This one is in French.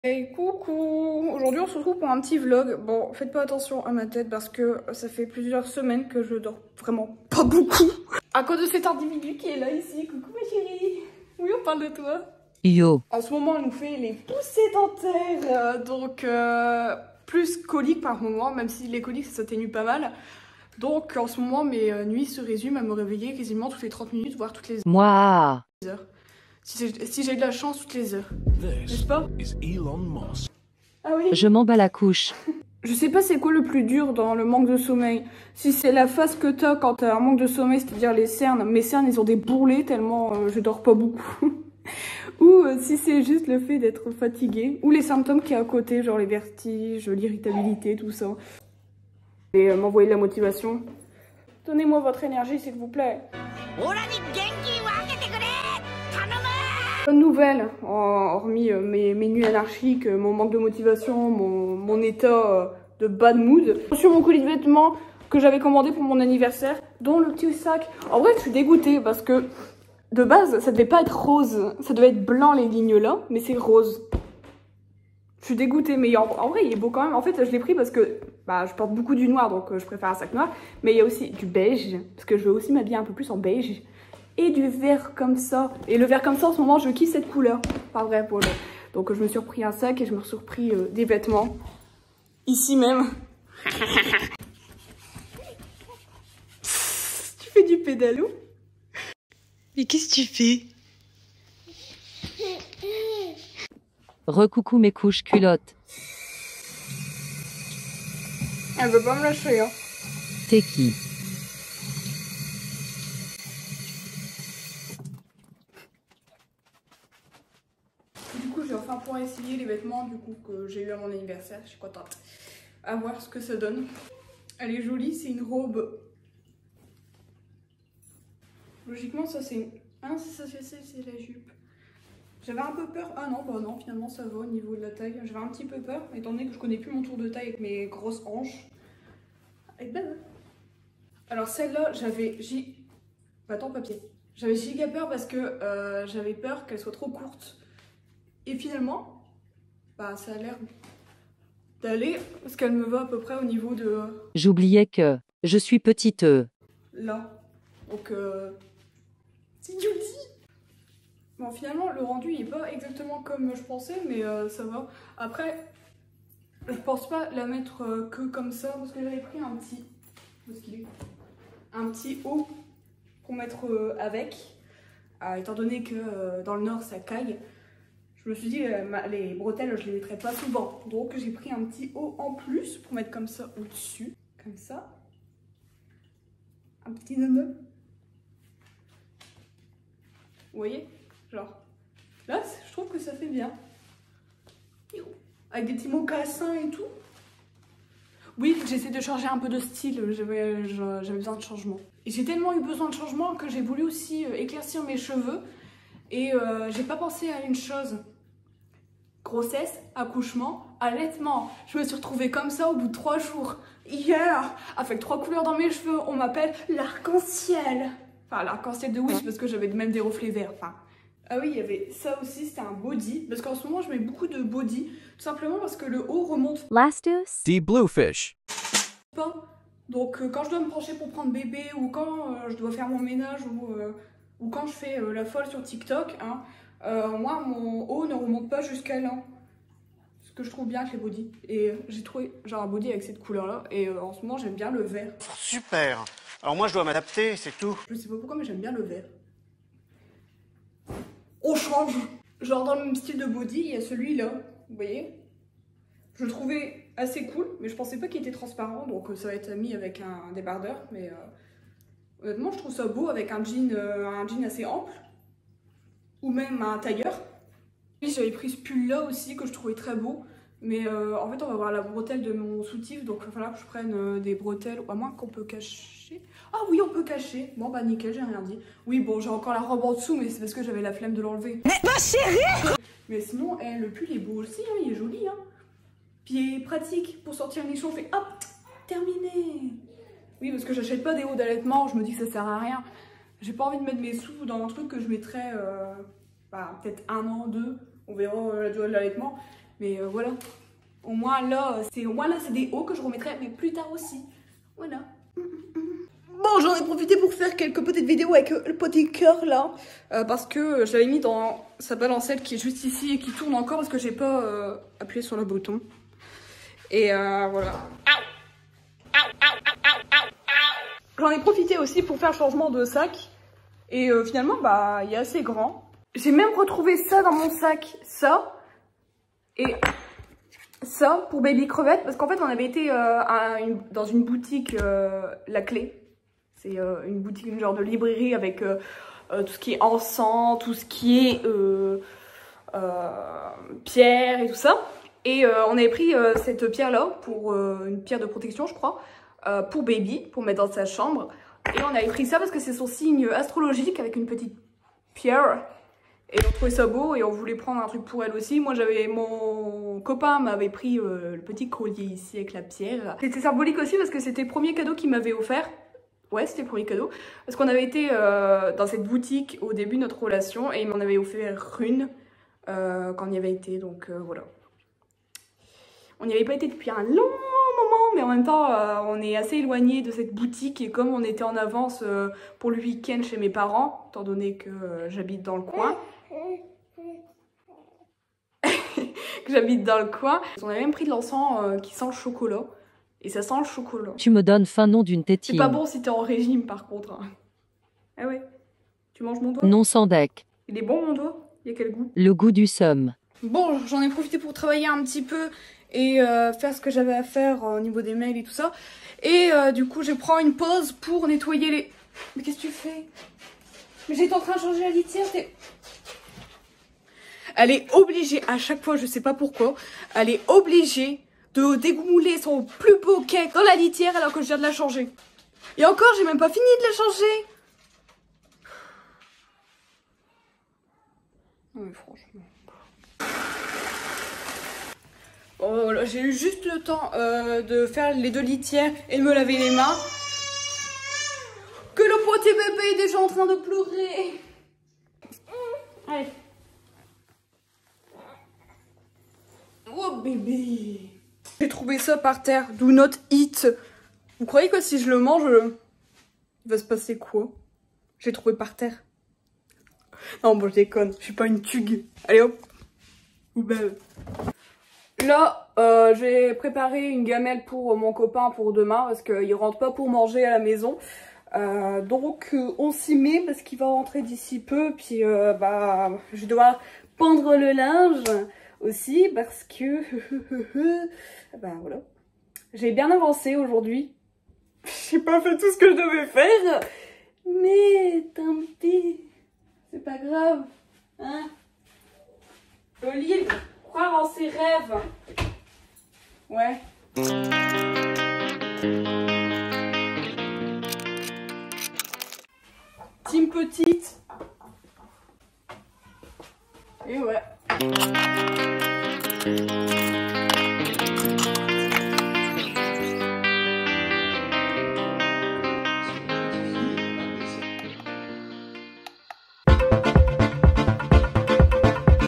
Hey coucou! Aujourd'hui on se retrouve pour un petit vlog. Bon, faites pas attention à ma tête parce que ça fait plusieurs semaines que je dors vraiment pas beaucoup. À cause de cet individu qui est là ici. Coucou ma chérie! Oui, on parle de toi. Yo. En ce moment elle nous fait les poussées dentaires. Donc plus coliques par moment, même si les coliques ça s'atténue pas mal. Donc en ce moment mes nuits se résument à me réveiller quasiment toutes les 30 minutes, voire toutes les Moi. heures. Si j'ai de la chance, toutes les heures. N'est-ce pas? Ah oui. Je m'en bats la couche. Je sais pas c'est quoi le plus dur dans le manque de sommeil. Si c'est la phase que t'as quand t'as un manque de sommeil, c'est-à-dire les cernes. Mes cernes, ils ont des bourrelets tellement je dors pas beaucoup. Ou si c'est juste le fait d'être fatiguée. Ou les symptômes qu'il y a à côté, genre les vertiges, l'irritabilité, tout ça. Et m'envoyer de la motivation. Donnez-moi votre énergie, s'il vous plaît. Bonne nouvelle, hormis mes nuits anarchiques, mon manque de motivation, mon état de bad mood. Sur mon colis de vêtements que j'avais commandé pour mon anniversaire, dont le petit sac. En vrai, je suis dégoûtée parce que de base, ça devait pas être rose. Ça devait être blanc les lignes là, mais c'est rose. Je suis dégoûtée, mais en vrai, il est beau quand même. En fait, je l'ai pris parce que je porte beaucoup du noir, donc je préfère un sac noir. Mais il y a aussi du beige, parce que je veux aussi m'habiller un peu plus en beige. Et du vert comme ça. Et le vert comme ça, en ce moment, je kiffe cette couleur. Pas vrai, pour le... Donc, je me suis repris un sac et je me suis repris des vêtements. Ici même. Tu fais du pédalo? Mais qu'est-ce que tu fais? Recoucou mes couches culottes. Elle veut pas me lâcher, hein. T'es qui? Du coup, j'ai enfin pouvoir essayer les vêtements du coup que j'ai eu à mon anniversaire. Je suis contente. À voir ce que ça donne. Elle est jolie, c'est une robe. Logiquement, ça c'est une... Ah, c'est la jupe. J'avais un peu peur. Ah non, bah non, finalement ça va au niveau de la taille. J'avais un petit peu peur, étant donné que je connais plus mon tour de taille avec mes grosses hanches. Elle est belle, hein. Alors celle-là, j'avais... Attends, papier. J'avais giga peur parce que j'avais peur qu'elle soit trop courte. Et finalement, ça a l'air d'aller, parce qu'elle me va à peu près au niveau de... J'oubliais que je suis petite. Là. Donc, c'est joli. Bon, finalement, le rendu, il est pas exactement comme je pensais, mais ça va. Après, je pense pas la mettre que comme ça, parce que j'avais pris un petit... Où est-ce qu'il est? Un petit haut pour mettre avec. Étant donné que dans le nord, ça caille. Je me suis dit, les bretelles, je les mettrais pas souvent. Donc, j'ai pris un petit haut en plus pour mettre comme ça au-dessus. Comme ça. Un petit nono. Vous voyez? Genre. Là, je trouve que ça fait bien. Avec des petits mocassins et tout. Oui, j'essaie de changer un peu de style. J'avais besoin de changement. Et j'ai tellement eu besoin de changement que j'ai voulu aussi éclaircir mes cheveux. Et j'ai pas pensé à une chose. Grossesse, accouchement, allaitement. Je me suis retrouvée comme ça au bout de 3 jours. Hier, avec 3 couleurs dans mes cheveux, on m'appelle l'arc-en-ciel. Enfin, l'arc-en-ciel de Wish, parce que j'avais même des reflets verts. Enfin, ah oui, il y avait ça aussi, c'était un body. Parce qu'en ce moment, je mets beaucoup de body. Tout simplement parce que le haut remonte Lastus? The Bluefish. pas. Donc, quand je dois me pencher pour prendre bébé, ou quand je dois faire mon ménage, ou quand je fais la folle sur TikTok, hein, moi, mon haut ne remonte pas jusqu'à là. Ce que je trouve bien avec les bodys. Et j'ai trouvé genre un body avec cette couleur-là. Et en ce moment, j'aime bien le vert. Super. Alors moi, je dois m'adapter, c'est tout. Je sais pas pourquoi, mais j'aime bien le vert. On change. Genre dans le même style de body, il y a celui-là. Vous voyez? Je le trouvais assez cool, mais je pensais pas qu'il était transparent. Donc ça va être mis avec un débardeur. Mais honnêtement, je trouve ça beau avec un jean assez ample. Ou même un tailleur. Oui, j'avais pris ce pull-là aussi que je trouvais très beau. Mais en fait, on va voir la bretelle de mon soutif. Donc il va falloir que je prenne des bretelles. À moins qu'on peut cacher. Ah oui, on peut cacher. Bon, bah nickel, j'ai rien dit. Oui, bon, j'ai encore la robe en dessous, mais c'est parce que j'avais la flemme de l'enlever. Mais ma chérie! Mais sinon, le pull est beau aussi, hein, il est joli. Hein. Puis il est pratique pour sortir une échange. Hop, terminé. Oui, parce que j'achète pas des hauts d'allaitement. Je me dis que ça sert à rien. J'ai pas envie de mettre mes sous dans un truc que je mettrais peut-être 1 an, 2. On verra la durée de l'allaitement. Mais voilà. Au moins là, c'est des hauts que je remettrai, mais plus tard aussi. Voilà. Bon, j'en ai profité pour faire quelques petites vidéos avec le petit cœur là. Parce que je l'avais mis dans sa balancelle qui est juste ici et qui tourne encore parce que j'ai pas appuyé sur le bouton. Et voilà. J'en ai profité aussi pour faire changement de sac. Et finalement, bah, il est assez grand. J'ai même retrouvé ça dans mon sac. Ça. Et ça pour Baby Crevette. Parce qu'en fait, on avait été dans une boutique, La Clé. C'est une boutique, une genre de librairie avec tout ce qui est encens, tout ce qui est pierre et tout ça. Et on avait pris cette pierre-là pour une pierre de protection, je crois, pour Baby, pour mettre dans sa chambre. Et on avait pris ça parce que c'est son signe astrologique avec une petite pierre. Et on trouvait ça beau et on voulait prendre un truc pour elle aussi. Moi, mon copain m'avait pris le petit collier ici avec la pierre. C'était symbolique aussi parce que c'était le premier cadeau qu'il m'avait offert. Ouais, c'était le premier cadeau. Parce qu'on avait été dans cette boutique au début de notre relation et il m'en avait offert une quand on y avait été. Donc voilà. On n'y avait pas été depuis un long moment, mais en même temps, on est assez éloigné de cette boutique. Et comme on était en avance pour le week-end chez mes parents, étant donné que j'habite dans le coin, on avait même pris de l'encens qui sent le chocolat. Et ça sent le chocolat. Tu me donnes fin nom d'une tétine. C'est pas bon si t'es en régime par contre. Ah ouais. Tu manges mon doigt? Non sans deck. Il est bon mon doigt? Il y a quel goût? Le goût du somme. Bon, j'en ai profité pour travailler un petit peu et faire ce que j'avais à faire au niveau des mails et tout ça. Et du coup, je prends une pause pour nettoyer les... Mais qu'est-ce que tu fais? Mais j'étais en train de changer la litière, Elle est obligée, à chaque fois, je sais pas pourquoi, elle est obligée de dégouler son plus beau cake dans la litière alors que je viens de la changer. Et encore, j'ai même pas fini de la changer. Non mais franchement... Oh, j'ai eu juste le temps de faire les 2 litières et de me laver les mains. Que le petit bébé est déjà en train de pleurer. Allez. Oh bébé. J'ai trouvé ça par terre. Do not eat. Vous croyez que si je le mange, il va se passer quoi? J'ai trouvé par terre. Non bon je déconne. Je suis pas une tugue. Allez hop. Poubelle. Là, j'ai préparé une gamelle pour mon copain pour demain parce qu'il rentre pas pour manger à la maison. Donc on s'y met parce qu'il va rentrer d'ici peu. Puis bah, je dois pendre le linge aussi parce que bah voilà. J'ai bien avancé aujourd'hui. J'ai pas fait tout ce que je devais faire. Mais tant pis. C'est pas grave. Hein? Olive. Croire en ses rêves. Ouais. Team petite. Et ouais.